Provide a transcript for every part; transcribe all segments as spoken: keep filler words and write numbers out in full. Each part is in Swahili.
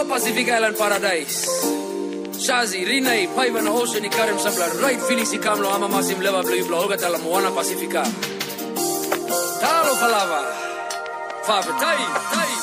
Oh, Pacific Island Paradise. Shazi, Rinei, Paiva na Ocean, Ikarim Sabla, right Felix Ikamlo, Amamasim Leva Blue Blo, Ogatala Moana Pacifica. Talo Falava. Fava, Tai, Tai.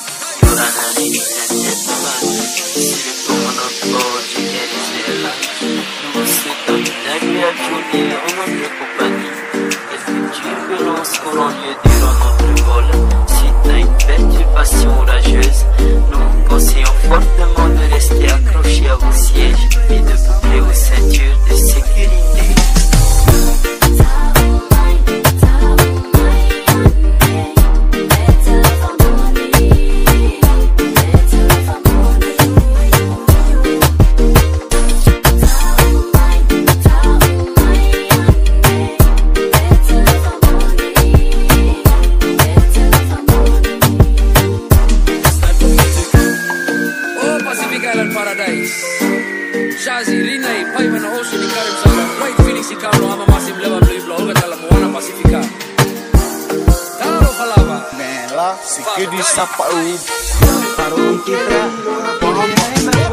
Courant lieu durant notre vol. Suite à une perturbation orageuse, nous vous conseillons fortement de rester accrochés à vos sièges et de boucler vos ceintures de sécurité. Shazi, Rinei, Paiva na Ocean, Ikarim Sabla, right Felix Ikamlo, Amamasim Leva Blue Blo, Ogatala Moana Pacifica. Talo Falava. Man, là, c'est que du sapin. Parou, Titra.